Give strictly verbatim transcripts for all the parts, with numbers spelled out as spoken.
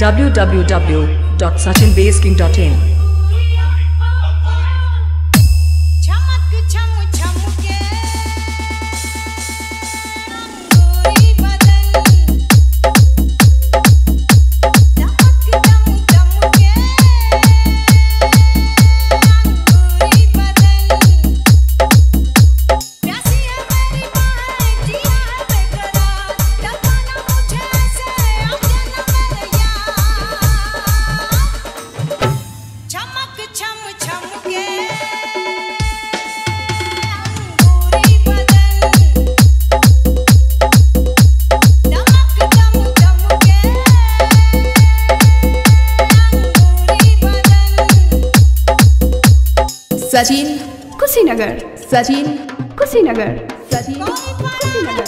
w w w dot sachin basking dot in Sachin Kushinagar, Sachin Kushinagar, Sachin Kushinagar.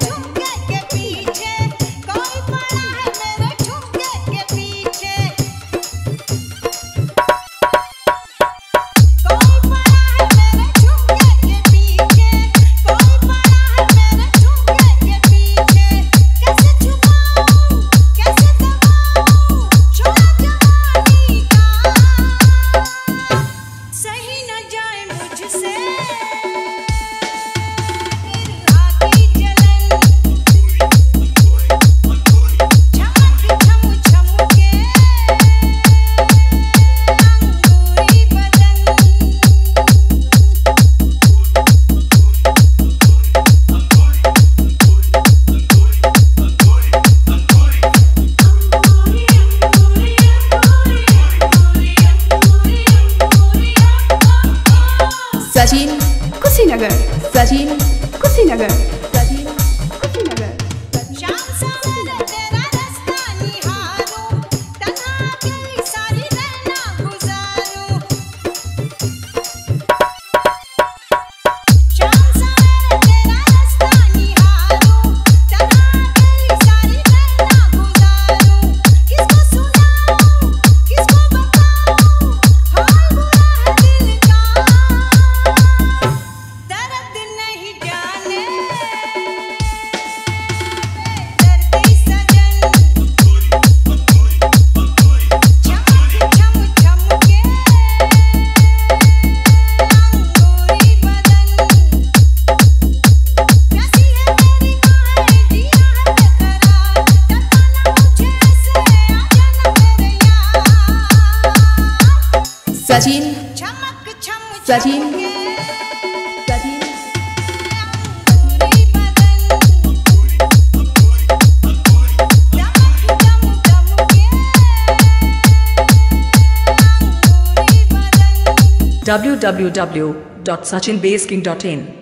Sachin Kushinagar, Sachin Kushinagar, Sachin Kushinagar. शाम सवेरे तेरा रास्ता निहारूं, तन्हा कई सारी रहना गुजारूं। शाम सवेरे तेरा रास्ता निहारूं, तन्हा कई सारी रहना गुजारूं। किसको सुनाऊं, किसको बताऊं, हाल बुरा है दिल का। दर्द नहीं जाने दर्दी सजन, चमक चम चमके अंगूरी बदन। प्यासी है मेरी बाहें, जिया है बेकरार, तड़पाना मुझे ऐसे, आ जाना मेरे यार। सचिन चमक चम सचिन चमके सचिन अंगूरी बदन, चमक चम चमके अंगूरी बदन। w w w dot sachin basking dot in